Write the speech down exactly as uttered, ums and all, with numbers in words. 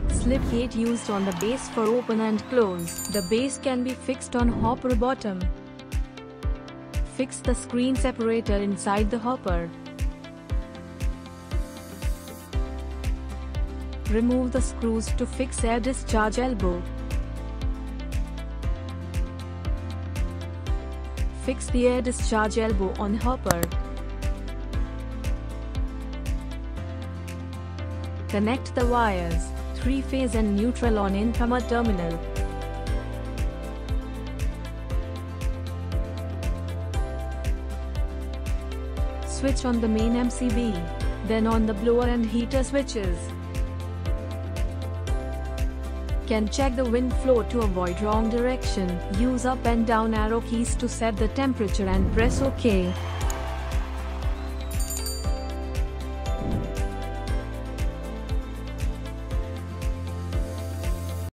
Slip gate used on the base for open and close. The base can be fixed on hopper bottom. Fix the screen separator inside the hopper. Remove the screws to fix air discharge elbow. Fix the air discharge elbow on hopper. Connect the wires, three-phase and neutral on incomer terminal. Switch on the main M C B, then on the blower and heater switches. Can check the wind flow to avoid wrong direction. Use up and down arrow keys to set the temperature and press OK.